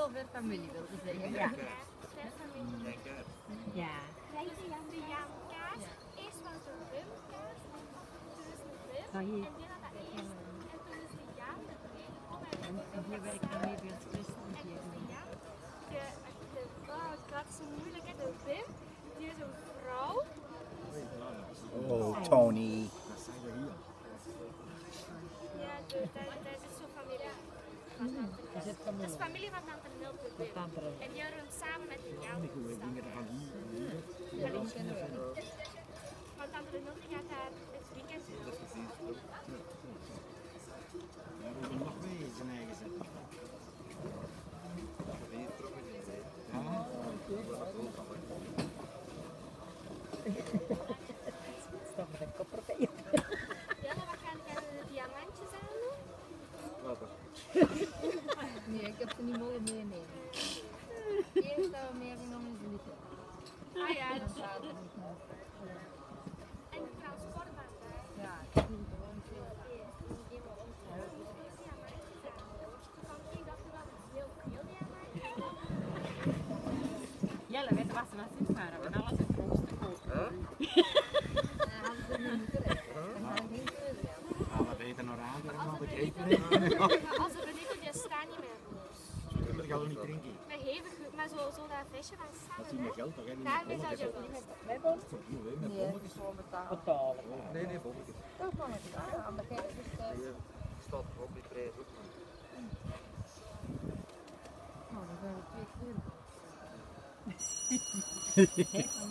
heel veel familie wilde zeggen. Ja. Familie. Ja. De jaamkaas. Eerst was de rumkaas, toen is de rum. Nou, hier. En die had dat eerst. En toen is de jaam de tweede gekomen. En hier werkt dan mee bij het Christen. En toen is de jaam. Oh god, het is zo moeilijk hè. De Wim, die is een vrouw. Oh, Tony. Ja, dat is zo'n familie. Is het Dat is familie van Tante Nil de Wim. En die runt samen met de jaam. Want Tante Nil die gaat daar het weekend. Ja, we moeten nog mee in zijn eigen zetten. Stop met een kopper. Ja, maar wat gaan de diamantjes aan doen? Nee, ik heb ze niet mogen meenemen. Eerst dat we meegenomen is niet. Ah ja, dat is Zaten niet meer. en de transportbaan. Ja, het is gewoon veel. Ik dacht dat het heel veel diamantjes. Jelle, weet je wat ze was in waren? En alles het grootste kopen. Hadden ze niet moeten rekenen. Dat gaan geen keuze hebben. Ja, we weten nog aan, we hebben begrepen. Maar als er niet die staan niet meer. Dat gaan we niet drinken. Met hevig, maar zo dat flesje van Dat samen. is niet met geld, toch? Daarmee zou je ook niet met Nee, het is gewoon betalen. Betalen. Nee, bobbekjes. Toch van het aan de kijk dus Staat op die prijs ook. nou, dan zijn we 2 keer.